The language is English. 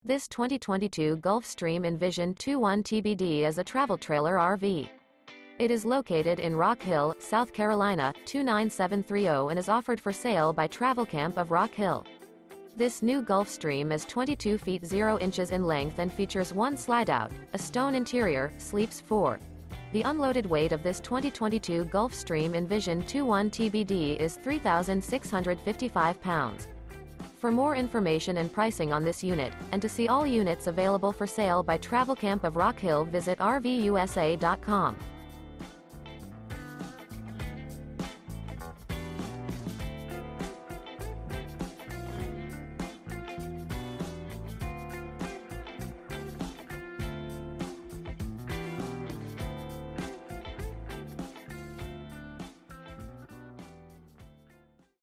This 2022 Gulf Stream Envision 21 TBD is a travel trailer RV. It is located in Rock Hill, South Carolina, 29730 and is offered for sale by Travelcamp of Rock Hill. This new Gulf Stream is 22 feet 0 inches in length and features one slideout, a stone interior, sleeps 4. The unloaded weight of this 2022 Gulf Stream Envision 21 TBD is 3,655 pounds. For more information and pricing on this unit, and to see all units available for sale by Travelcamp of Rock Hill, visit RVUSA.com.